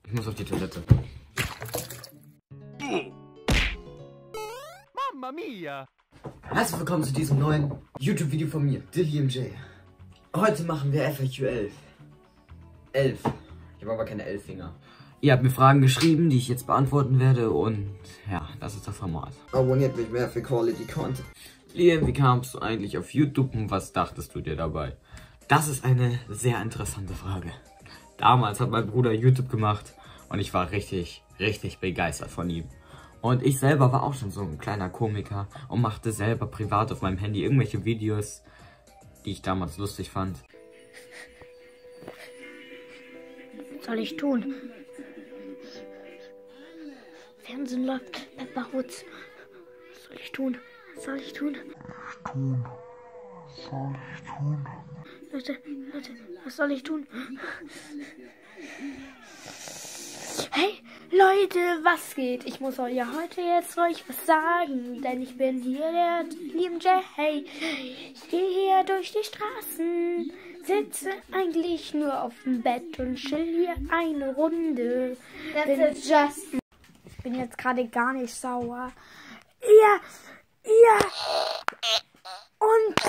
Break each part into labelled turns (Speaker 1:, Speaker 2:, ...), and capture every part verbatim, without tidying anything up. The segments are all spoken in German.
Speaker 1: Ich muss auf die Toilette.
Speaker 2: Mamma mia!
Speaker 1: Herzlich willkommen zu diesem neuen YouTube-Video von mir, Liam J. Heute machen wir F A Q elf. elf. Ich habe aber keine elf Finger. Ihr habt mir Fragen geschrieben, die ich jetzt beantworten werde und ja, das ist das Format. Abonniert mich mehr für Quality Content. Liam, wie kamst du eigentlich auf YouTube und was dachtest du dir dabei? Das ist eine sehr interessante Frage. Damals hat mein Bruder YouTube gemacht und ich war richtig, richtig begeistert von ihm. Und ich selber war auch schon so ein kleiner Komiker und machte selber privat auf meinem Handy irgendwelche Videos, die ich damals lustig fand.
Speaker 3: Was soll ich tun? Fernsehen läuft, Pepper Woods. Was soll ich tun? Was soll ich tun?
Speaker 4: Was soll ich tun?
Speaker 3: Leute, Leute, was soll ich tun? Hey, Leute, was geht? Ich muss euch ja heute jetzt euch was sagen, denn ich bin hier der Liam J. Hey, ich gehe hier durch die Straßen, sitze eigentlich nur auf dem Bett und chill hier eine Runde. That's just. Ich bin jetzt gerade gar nicht sauer. Ihr, ihr und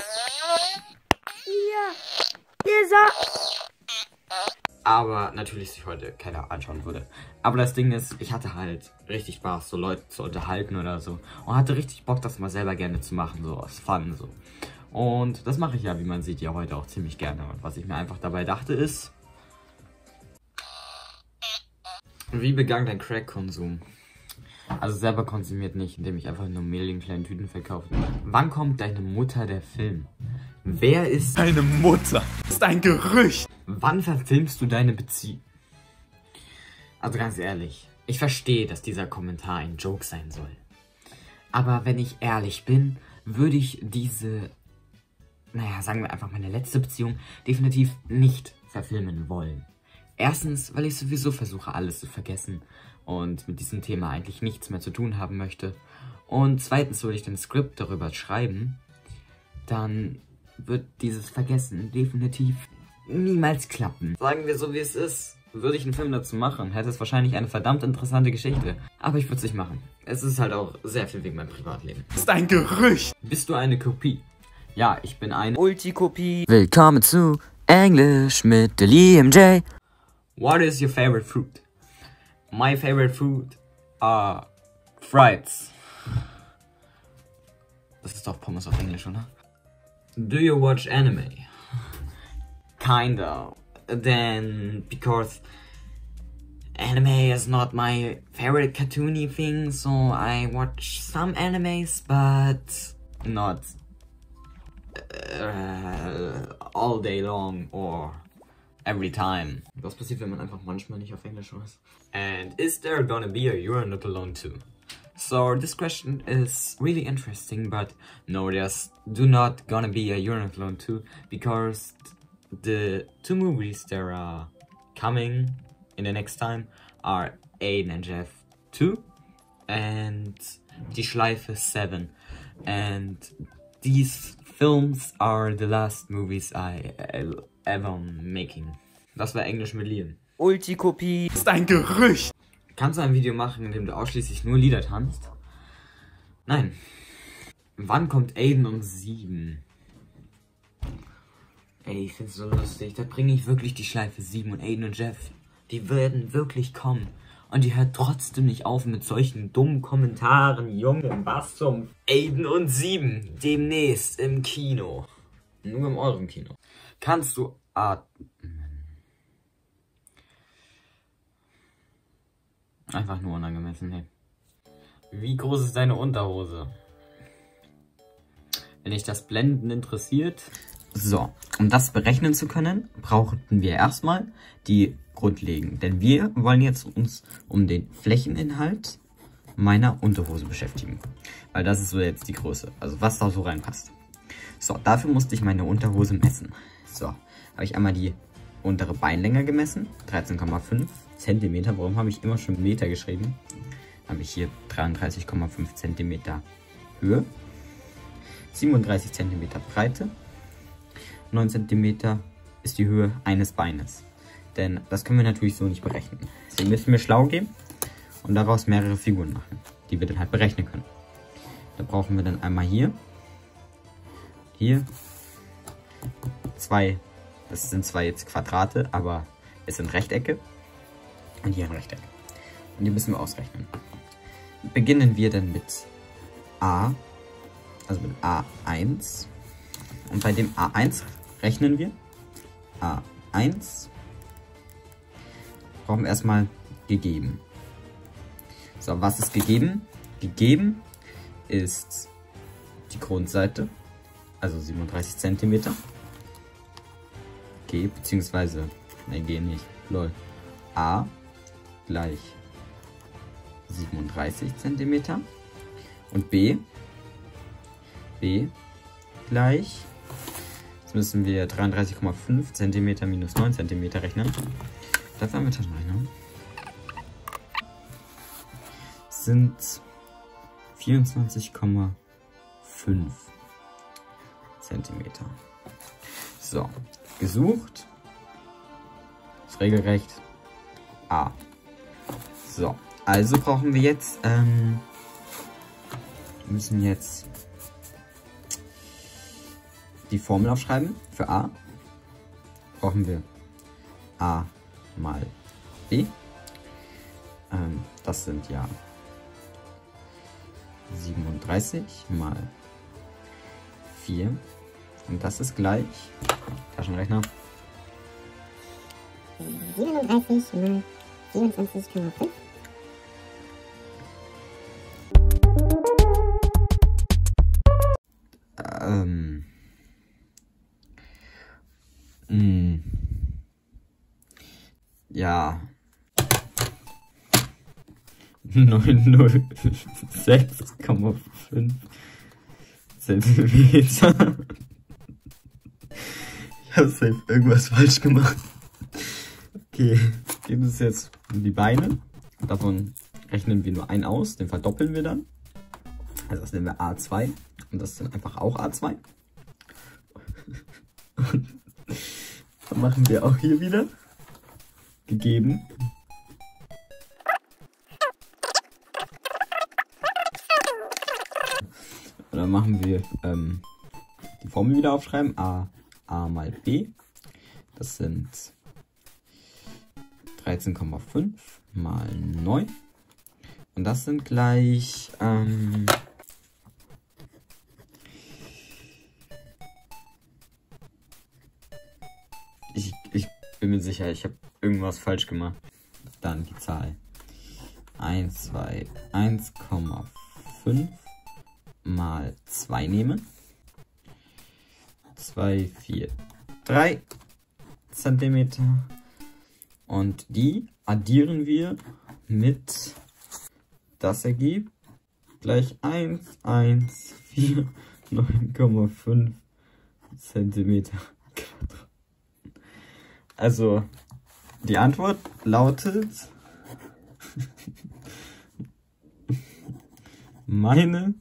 Speaker 3: ihr, ihr sagt.
Speaker 1: Aber natürlich sich heute keiner anschauen würde. Aber das Ding ist, ich hatte halt richtig Spaß, so Leute zu unterhalten oder so. Und hatte richtig Bock, das mal selber gerne zu machen, so aus Fun, so. Und das mache ich ja, wie man sieht, ja heute auch ziemlich gerne. Und was ich mir einfach dabei dachte ist, wie begann dein Crack-Konsum? Also selber konsumiert nicht, indem ich einfach nur Mehl in kleinen Tüten verkaufe. Wann kommt deine Mutter der Film? Wer ist
Speaker 2: Deine Mutter? Das ist ein Gerücht!
Speaker 1: Wann verfilmst du deine Beziehung? Also ganz ehrlich, ich verstehe, dass dieser Kommentar ein Joke sein soll. Aber wenn ich ehrlich bin, würde ich diese, naja, sagen wir einfach meine letzte Beziehung, definitiv nicht verfilmen wollen. Erstens, weil ich sowieso versuche, alles zu vergessen und mit diesem Thema eigentlich nichts mehr zu tun haben möchte. Und zweitens, würde ich den Skript darüber schreiben, dann wird dieses Vergessen definitiv niemals klappen. Sagen wir so, wie es ist. Würde ich einen Film dazu machen, hätte es wahrscheinlich eine verdammt interessante Geschichte. Aber ich würde es nicht machen. Es ist halt auch sehr viel wegen meinem Privatleben.
Speaker 2: Das ist ein Gerücht!
Speaker 1: Bist du eine Kopie? Ja, ich bin eine
Speaker 2: Ulti-Kopie.
Speaker 5: Willkommen zu Englisch mit Liam J.
Speaker 1: What is your favorite fruit? My favorite fruit are frieds. Das ist doch Pommes auf Englisch, oder? Do you watch anime? Kinda. Then, because anime is not my favorite cartoony thing, so I watch some animes, but not uh, all day long or every time. Was passiert, wenn man einfach manchmal nicht auf Englisch weiß? And is there gonna be a You're Not Alone too? So this question is really interesting, but no, there's do not gonna be a You're Not Alone too, because the two movies that are coming in the next time are Aiden and Jeff two and Die Schleife seven, and these films are the last movies I ever making. Das war Englisch mit Liam.
Speaker 2: Ulti-Kopie. Das ist ein Gerücht!
Speaker 1: Kannst du ein Video machen, in dem du ausschließlich nur Lieder tanzt? Nein. Wann kommt Aiden um sieben? Ey, ich find's so lustig. Da bringe ich wirklich die Schleife sieben und Aiden und Jeff. Die werden wirklich kommen. Und die hört trotzdem nicht auf mit solchen dummen Kommentaren. Junge, was zum Aiden und sieben. Demnächst im Kino. Nur in eurem Kino. Kannst du atmen? Einfach nur unangemessen, ne? Wie groß ist deine Unterhose? Wenn dich das Blenden interessiert. So, um das berechnen zu können, brauchten wir erstmal die grundlegenden. Denn wir wollen jetzt uns um den Flächeninhalt meiner Unterhose beschäftigen. Weil das ist so jetzt die Größe. Also was da so reinpasst. So, dafür musste ich meine Unterhose messen. So, habe ich einmal die untere Beinlänge gemessen. dreizehn Komma fünf Zentimeter. Warum habe ich immer schon Meter geschrieben? Dann habe ich hier dreiunddreißig Komma fünf Zentimeter Höhe. siebenunddreißig Zentimeter Breite. neun Zentimeter ist die Höhe eines Beines. Denn das können wir natürlich so nicht berechnen. Deswegen müssen wir schlau gehen und daraus mehrere Figuren machen, die wir dann halt berechnen können. Da brauchen wir dann einmal hier, hier, zwei, das sind zwar jetzt Quadrate, aber es sind Rechtecke und hier ein Rechteck. Und die müssen wir ausrechnen. Beginnen wir dann mit A, also mit A eins. Und bei dem A eins rechnen wir. A eins brauchen wir erstmal gegeben. So, was ist gegeben? Gegeben ist die Grundseite, also siebenunddreißig Zentimeter. G, beziehungsweise, ne, G nicht, lol. A gleich siebenunddreißig Zentimeter. Und B, B gleich, jetzt müssen wir dreiunddreißig Komma fünf Zentimeter minus neun Zentimeter rechnen. Dafür haben wir Taschenrechner. Sind vierundzwanzig Komma fünf Zentimeter. So, gesucht. Ist regelrecht A. So, also brauchen wir jetzt, ähm, müssen jetzt die Formel aufschreiben. Für A brauchen wir A mal B. Ähm, das sind ja siebenunddreißig mal vier. Und das ist gleich, Taschenrechner,
Speaker 6: siebenunddreißig mal vierundzwanzig Komma fünf.
Speaker 1: Ähm. Mh. Ja. neunhundertsechs Komma fünf Zentimeter. Ich habe safe irgendwas falsch gemacht. Okay, geht es jetzt um die Beine. Davon rechnen wir nur einen aus, den verdoppeln wir dann. Also das nennen wir A zwei und das ist dann einfach auch A zwei. Und dann machen wir auch hier wieder gegeben. Und dann machen wir ähm, die Formel wieder aufschreiben. A, A mal B. Das sind dreizehn Komma fünf mal neun. Und das sind gleich ähm, ich, ich bin mir sicher, ich habe irgendwas falsch gemacht. Dann die Zahl eins, zwei, eins Komma fünf mal zwei nehmen. zwei, vier, drei Zentimeter. Und die addieren wir mit, das ergibt gleich eins, eins, vier, neun Komma fünf Zentimeter Quadrat. Also, die Antwort lautet meine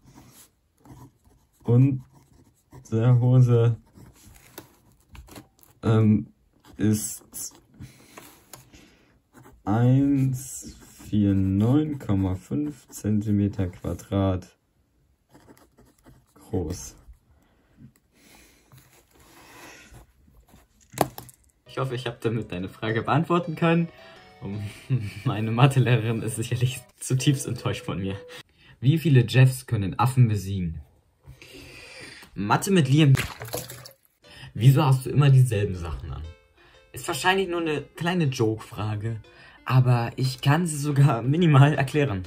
Speaker 1: Unterhose ähm, ist hundertneunundvierzig Komma fünf Zentimeter Quadrat groß. Ich hoffe, ich habe damit deine Frage beantworten können. Meine Mathelehrerin ist sicherlich zutiefst enttäuscht von mir. Wie viele Jeffs können Affen besiegen? Mathe mit Liam. Wieso hast du immer dieselben Sachen an? Ist wahrscheinlich nur eine kleine Joke-Frage, aber ich kann sie sogar minimal erklären.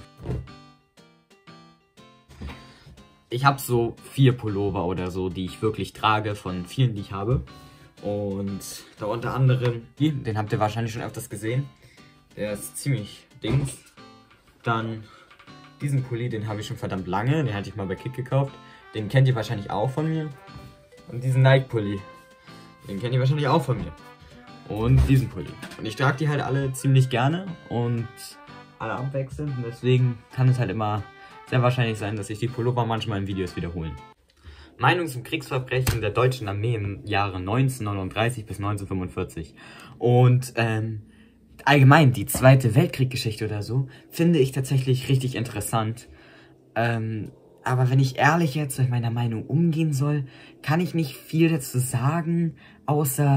Speaker 1: Ich habe so vier Pullover oder so, die ich wirklich trage, von vielen, die ich habe. Und da unter anderem, hier, den habt ihr wahrscheinlich schon öfters gesehen. Der ist ziemlich dings. Dann diesen Pulli, den habe ich schon verdammt lange, den hatte ich mal bei Kick gekauft. Den kennt ihr wahrscheinlich auch von mir. Und diesen Nike-Pulli, den kennt ihr wahrscheinlich auch von mir. Und diesen Pulli. Und ich trage die halt alle ziemlich gerne und alle abwechselnd. Und deswegen kann es halt immer sehr wahrscheinlich sein, dass sich die Pullover manchmal in Videos wiederholen. Meinung zum Kriegsverbrechen der deutschen Armee im Jahre neunzehnhundertneununddreißig bis neunzehnhundertfünfundvierzig. Und ähm, allgemein die Zweite Weltkrieggeschichte oder so finde ich tatsächlich richtig interessant. Ähm, aber wenn ich ehrlich jetzt mit meiner Meinung umgehen soll, kann ich nicht viel dazu sagen, außer...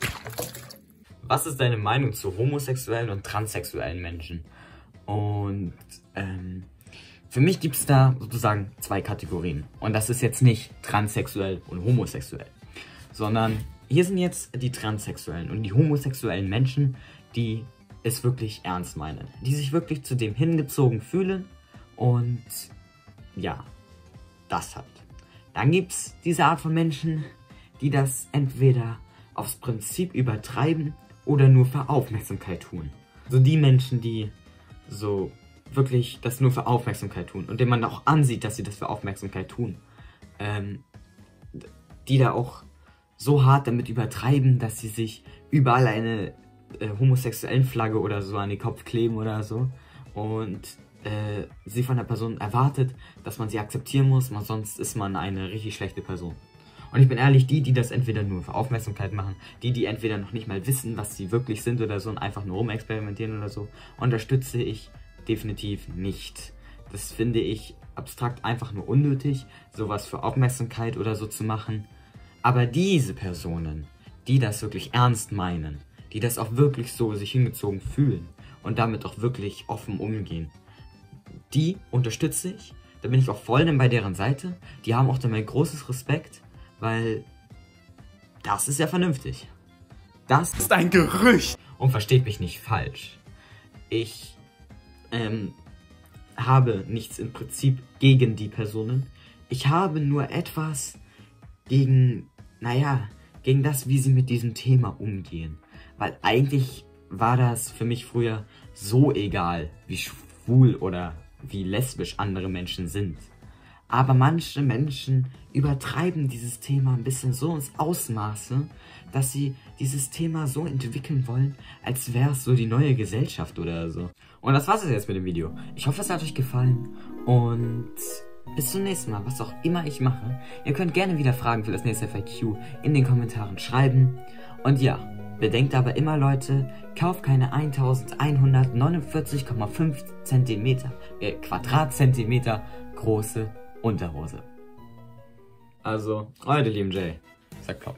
Speaker 1: Was ist deine Meinung zu homosexuellen und transsexuellen Menschen? Und ähm, für mich gibt es da sozusagen zwei Kategorien. Und das ist jetzt nicht transsexuell und homosexuell, sondern hier sind jetzt die transsexuellen und die homosexuellen Menschen, die es wirklich ernst meinen. Die sich wirklich zu dem hingezogen fühlen und ja, das halt. Dann gibt es diese Art von Menschen, die das entweder aufs Prinzip übertreiben oder nur für Aufmerksamkeit tun. So die Menschen, die so wirklich das nur für Aufmerksamkeit tun und denen man auch ansieht, dass sie das für Aufmerksamkeit tun. Ähm, die da auch so hart damit übertreiben, dass sie sich überall eine äh, homosexuellen Flagge oder so an den Kopf kleben oder so und äh, sie von der Person erwartet, dass man sie akzeptieren muss, sonst ist man eine richtig schlechte Person. Und ich bin ehrlich, die, die das entweder nur für Aufmerksamkeit machen, die, die entweder noch nicht mal wissen, was sie wirklich sind oder so und einfach nur rumexperimentieren oder so, unterstütze ich definitiv nicht. Das finde ich abstrakt einfach nur unnötig, sowas für Aufmerksamkeit oder so zu machen. Aber diese Personen, die das wirklich ernst meinen, die das auch wirklich so sich hingezogen fühlen und damit auch wirklich offen umgehen, die unterstütze ich. Da bin ich auch voll dann bei deren Seite. Die haben auch dann mein großes Respekt. Weil das ist ja vernünftig. Das
Speaker 2: ist ein Gerücht.
Speaker 1: Und versteht mich nicht falsch. Ich ähm, habe nichts im Prinzip gegen die Personen. Ich habe nur etwas gegen, naja, gegen das, wie sie mit diesem Thema umgehen. Weil eigentlich war das für mich früher so egal, wie schwul oder wie lesbisch andere Menschen sind. Aber manche Menschen übertreiben dieses Thema ein bisschen so ins Ausmaße, dass sie dieses Thema so entwickeln wollen, als wäre es so die neue Gesellschaft oder so. Und das war's jetzt mit dem Video. Ich hoffe, es hat euch gefallen und bis zum nächsten Mal, was auch immer ich mache. Ihr könnt gerne wieder Fragen für das nächste F A Q in den Kommentaren schreiben. Und ja, bedenkt aber immer, Leute, kauft keine elfhundertneunundvierzig Komma fünf Zentimeter, äh, Quadratzentimeter große Unterhose. Also, euer Liam J. Sagt Kopf.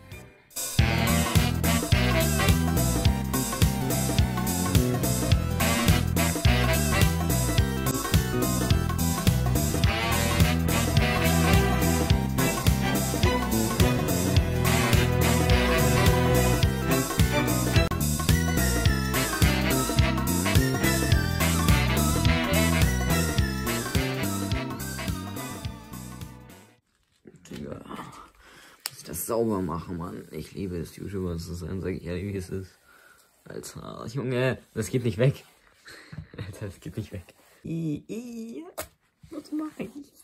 Speaker 1: Das sauber machen, Mann. Ich liebe es, YouTuber zu sein, sag ich ehrlich, wie es ist. Alter, Junge, das geht nicht weg. Alter, das geht nicht weg. I, I, was mach ich?